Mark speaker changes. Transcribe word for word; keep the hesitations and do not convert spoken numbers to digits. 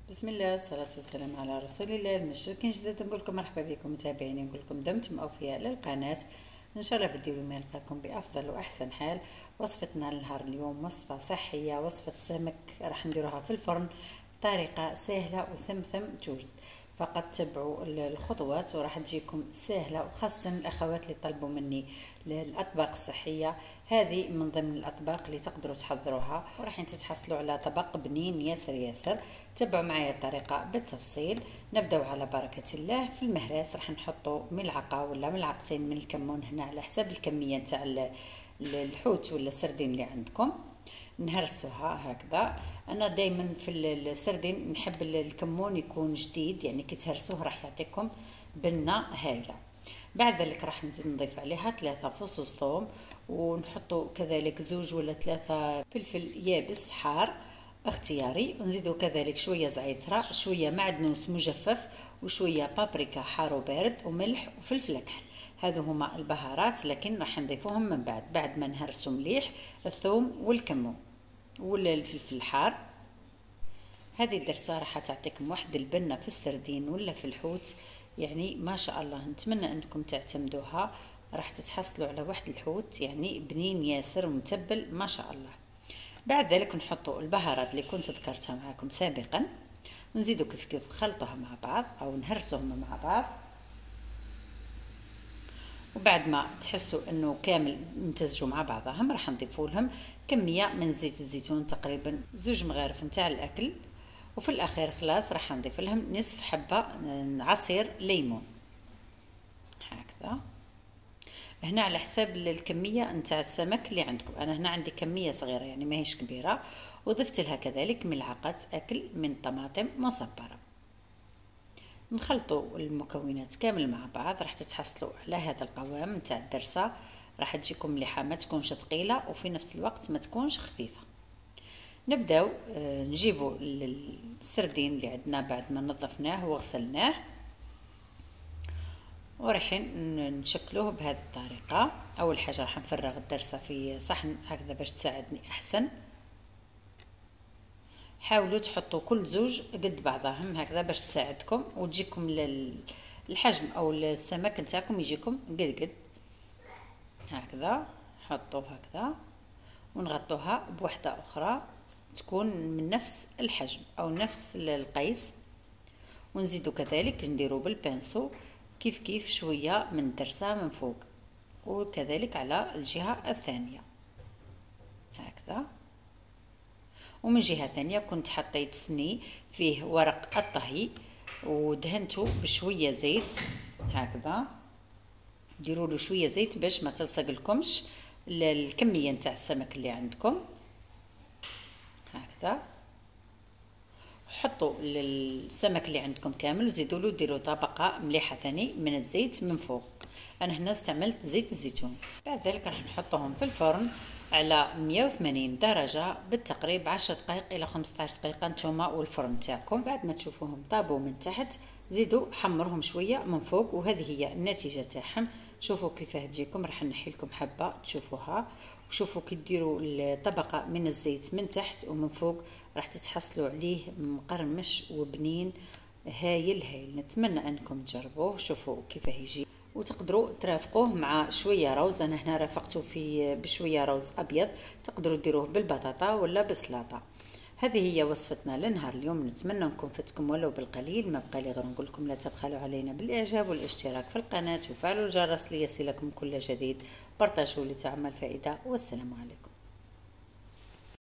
Speaker 1: بسم الله والصلاة والسلام على رسول الله. المشركين جديد نقول لكم مرحبا بكم متابعيني، نقول لكم دمتم أوفياء للقناة. إن شاء الله فيديو اليوم يلقاكم بأفضل وأحسن حال. وصفتنا لنهار اليوم وصفة صحية، وصفة سمك راح نديروها في الفرن بطريقة سهلة وثمثم توجد. فقط تبعوا الخطوات وراح تجيكم سهلة، وخاصة الأخوات اللي طلبوا مني الأطباق الصحية. هذه من ضمن الأطباق اللي تقدروا تحضروها، وراح تتحصلوا على طبق بنين ياسر ياسر. تبعوا معايا الطريقة بالتفصيل. نبداو على بركة الله. في المهراس راح نحطوا ملعقة ولا ملعقتين من الكمون، هنا على حساب الكمية نتاع الحوت ولا السردين اللي عندكم. نهرسوها هكذا. انا دائما في السردين نحب الكمون يكون جديد، يعني كي تهرسوه راح يعطيكم بنه هايله. بعد ذلك راح نزيد نضيف عليها ثلاثه فصوص ثوم، ونحطوا كذلك زوج ولا ثلاثه فلفل يابس حار اختياري، ونزيدوا كذلك شويه زعتر، شويه معدنوس مجفف، وشويه بابريكا حار وبارد، وملح وفلفل كحل. هذو هما البهارات، لكن راح نضيفوهم من بعد بعد ما نهرسوا مليح الثوم والكمون ولا الفلفل الحار. هذه الدرسه راح تعطيكم واحد البنه في السردين ولا في الحوت، يعني ما شاء الله. نتمنى انكم تعتمدوها، راح تتحصلوا على واحد الحوت يعني بنين ياسر ومتبل ما شاء الله. بعد ذلك نحطوا البهارات اللي كنت ذكرتها معكم سابقا، ونزيدوا كيف كيف نخلطوها مع بعض او نهرسوهم مع بعض. وبعد ما تحسوا انه كامل امتزجوا مع بعضهم، راح نضيفوا لهم كميه من زيت الزيتون، تقريبا زوج مغارف نتاع الاكل. وفي الاخير خلاص راح نضيف لهم نصف حبه عصير ليمون هكذا. هنا على حساب الكميه نتاع السمك اللي عندكم. انا هنا عندي كميه صغيره يعني ماهيش كبيره، وضفت لها كذلك ملعقه اكل من طماطم مصبره. نخلطوا المكونات كامل مع بعض، راح تتحصلوا على هذا القوام نتاع الدرسه. راح تجيكم مليحه، ما تكونش ثقيله وفي نفس الوقت ما تكونش خفيفه. نبداو نجيبوا السردين اللي عندنا بعد ما نظفناه وغسلناه، ورايحين نشكلوه بهذه الطريقه. اول حاجه راح نفرغ الدرسه في صحن هكذا باش تساعدني احسن. حاولوا تحطوا كل زوج قد بعضهم هكذا باش تساعدكم وتجيكم الحجم او السمك نتاعكم يجيكم قد قد هكذا. حطوه هكذا ونغطوها بوحده اخرى تكون من نفس الحجم او نفس القيس، ونزيدوا كذلك نديروا بالبانسو كيف كيف شويه من الدرسه من فوق، وكذلك على الجهه الثانيه هكذا. ومن جهه ثانيه كنت حطيت سني فيه ورق الطهي ودهنته بشويه زيت هكذا. ديروا له شويه زيت باش ما تلصق لكمش الكميه نتاع السمك اللي عندكم هكذا. حطوا السمك اللي عندكم كامل وزيدوا له ديروا طبقه مليحه ثاني من الزيت من فوق. انا هنا استعملت زيت الزيتون. بعد ذلك راح نحطهم في الفرن على مية وثمانين درجه بالتقريب عشر دقائق الى خمسة عشر دقيقه نتوما والفرن تاعكم. بعد ما تشوفوهم طابوا من تحت زيدوا حمرهم شويه من فوق، وهذه هي النتيجه تاعهم. شوفوا كيفاه تجيكم. راح نحي لكم حبه تشوفوها، وشوفوا كي ديروا الطبقه من الزيت من تحت ومن فوق راح تتحصلوا عليه مقرمش وبنين هايل هايل. نتمنى انكم تجربوه. شوفوا كيفاه يجي، وتقدروا ترافقوه مع شويه روز. انا هنا رافقته في بشويه روز ابيض، تقدروا ديروه بالبطاطا ولا بالسلطه. هذه هي وصفتنا لنهار اليوم. نتمنى انكم فاتكم ولو بالقليل. ما بقى لي غير نقول لكم لا تبخلوا علينا بالاعجاب والاشتراك في القناه، وفعلوا الجرس ليصلكم كل جديد. بارطاجوا لتعم الفائده، والسلام عليكم.